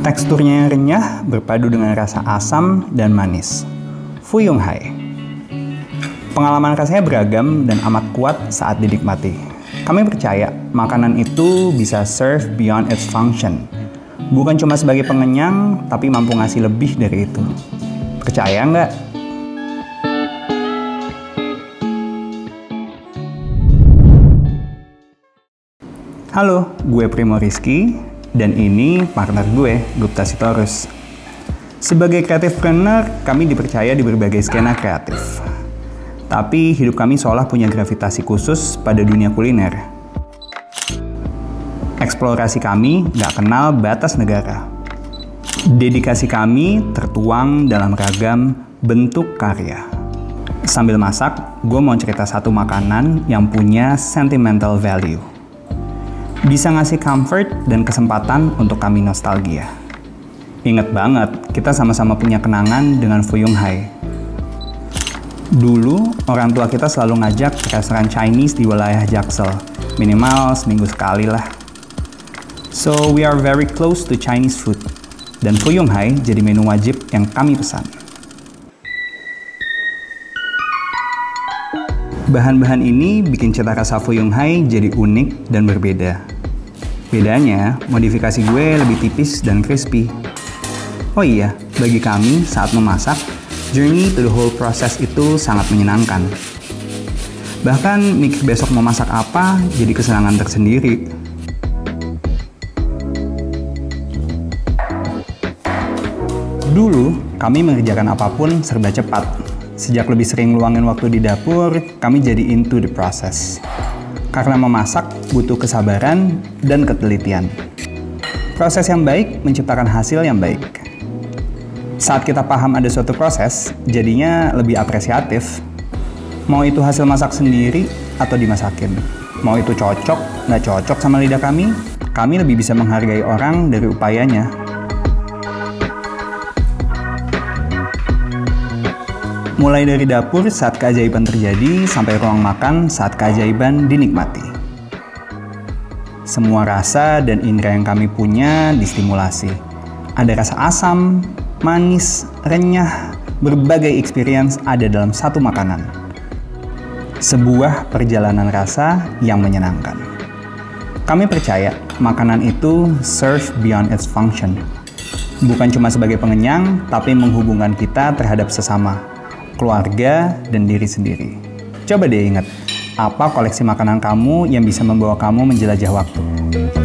Teksturnya yang renyah berpadu dengan rasa asam dan manis. Fuyung Hai. Pengalaman rasanya beragam dan amat kuat saat dinikmati. Kami percaya makanan itu bisa serve beyond its function. Bukan cuma sebagai pengenyang, tapi mampu ngasih lebih dari itu. Percaya nggak? Halo, gue Primo Rizky, dan ini partner gue, Gupta Sitorus. Sebagai kreatifpreneur, kami dipercaya di berbagai skena kreatif. Tapi hidup kami seolah punya gravitasi khusus pada dunia kuliner. Eksplorasi kami gak kenal batas negara. Dedikasi kami tertuang dalam ragam bentuk karya. Sambil masak, gue mau cerita satu makanan yang punya sentimental value. Bisa ngasih comfort dan kesempatan untuk kami nostalgia. Ingat banget, kita sama-sama punya kenangan dengan Fuyung Hai. Dulu, orang tua kita selalu ngajak ke restoran Chinese di wilayah Jaksel. Minimal seminggu sekali lah. So, we are very close to Chinese food. Dan Fuyung Hai jadi menu wajib yang kami pesan. Bahan-bahan ini bikin cita rasa Fuyung Hai jadi unik dan berbeda. Bedanya, modifikasi gue lebih tipis dan crispy. Oh iya, bagi kami saat memasak, journey to the whole process itu sangat menyenangkan. Bahkan mikir besok mau masak apa jadi kesenangan tersendiri. Dulu, kami mengerjakan apapun serba cepat. Sejak lebih sering luangin waktu di dapur, kami jadi into the process. Karena memasak butuh kesabaran dan ketelitian. Proses yang baik menciptakan hasil yang baik. Saat kita paham ada suatu proses, jadinya lebih apresiatif. Mau itu hasil masak sendiri atau dimasakin. Mau itu cocok, nggak cocok sama lidah kami lebih bisa menghargai orang dari upayanya. Mulai dari dapur saat keajaiban terjadi, sampai ruang makan saat keajaiban dinikmati. Semua rasa dan indera yang kami punya distimulasi. Ada rasa asam, manis, renyah, berbagai experience ada dalam satu makanan. Sebuah perjalanan rasa yang menyenangkan. Kami percaya makanan itu serve beyond its function. Bukan cuma sebagai pengenyang, tapi menghubungkan kita terhadap sesama, keluarga, dan diri sendiri. Coba deh ingat, apa koleksi makanan kamu yang bisa membawa kamu menjelajah waktu?